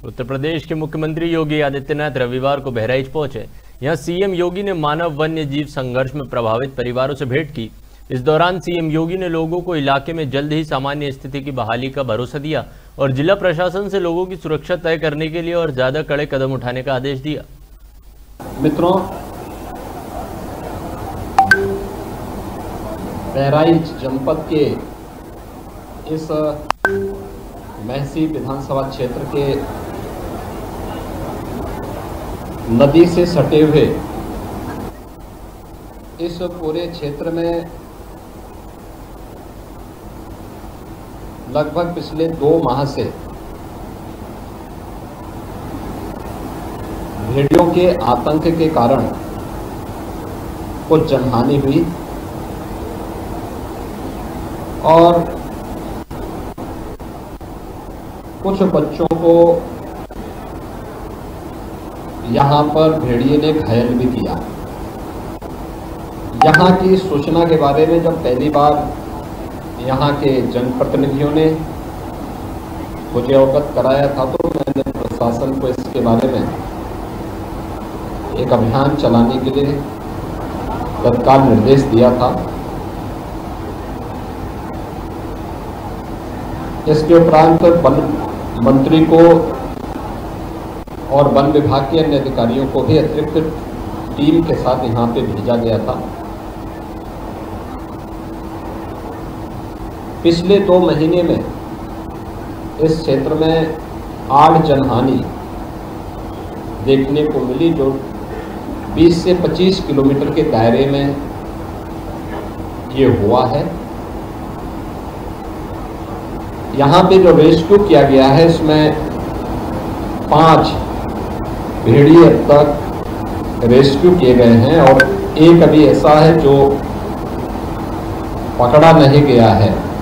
उत्तर प्रदेश के मुख्यमंत्री योगी आदित्यनाथ रविवार को बहराइच पहुंचे। यहां सीएम योगी ने मानव वन्य जीव संघर्ष में प्रभावित परिवारों से भेंट की। इस दौरान सीएम योगी ने लोगों को इलाके में जल्द ही सामान्य स्थिति की बहाली का भरोसा दिया और जिला प्रशासन से लोगों की सुरक्षा तय करने के लिए और ज्यादा कड़े कदम उठाने का आदेश दिया। मित्रों, बहराइच जनपद के इस महसी विधानसभा क्षेत्र के नदी से सटे हुए इस पूरे क्षेत्र में लगभग पिछले 2 माह से भेड़ियों के आतंक के कारण कुछ जनहानि हुई और कुछ बच्चों को यहाँ पर भेड़िए ने घायल भी किया। यहाँ की सूचना के बारे में जब पहली बार यहाँ के जनप्रतिनिधियों ने मुझे अवगत कराया था तो मैंने प्रशासन को इसके बारे में एक अभियान चलाने के लिए तत्काल निर्देश दिया था। इसके उपरांत वन मंत्री को और वन विभाग के अन्य अधिकारियों को भी अतिरिक्त टीम के साथ यहाँ पे भेजा गया था। पिछले 2 महीने में इस क्षेत्र में 8 जनहानि देखने को मिली, जो 20 से 25 किलोमीटर के दायरे में ये हुआ है। यहाँ पे जो रेस्क्यू किया गया है इसमें 5 भेड़िए अब तक रेस्क्यू किए गए हैं और एक अभी ऐसा है जो पकड़ा नहीं गया है।